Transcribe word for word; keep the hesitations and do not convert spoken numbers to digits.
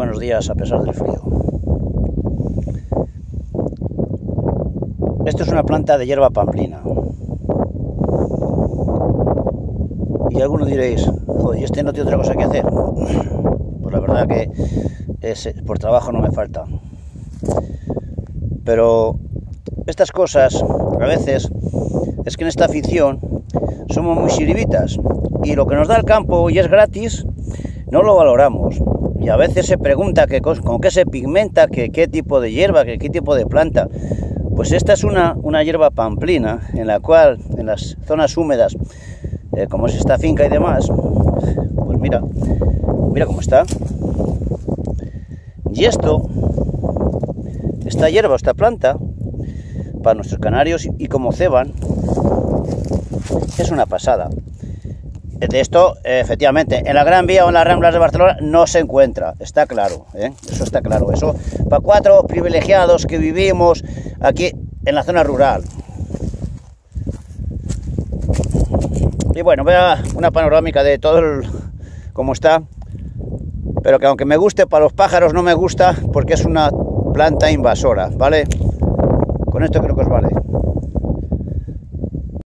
buenos días a pesar del frío. Esto es una planta de hierba pamplina. Y algunos diréis, joder, ¿y este no tiene otra cosa que hacer? Pues la verdad que es, por trabajo no me falta. Pero estas cosas, a veces, es que en esta afición somos muy siribitas. Y lo que nos da el campo y es gratis, no lo valoramos. Y a veces se pregunta que, con qué se pigmenta, que qué tipo de hierba, que qué tipo de planta. Pues esta es una, una hierba pamplina, en la cual, en las zonas húmedas, eh, como es esta finca y demás, pues mira, mira cómo está. Y esto, esta hierba, esta planta, para nuestros canarios y como ceban, es una pasada. De esto, efectivamente, en la Gran Vía o en las Ramblas de Barcelona no se encuentra, está claro, ¿eh? Eso está claro, eso para cuatro privilegiados que vivimos aquí en la zona rural. Y bueno, vea una panorámica de todo el, cómo está, pero que aunque me guste para los pájaros no me gusta porque es una planta invasora, ¿vale? Con esto creo que os vale.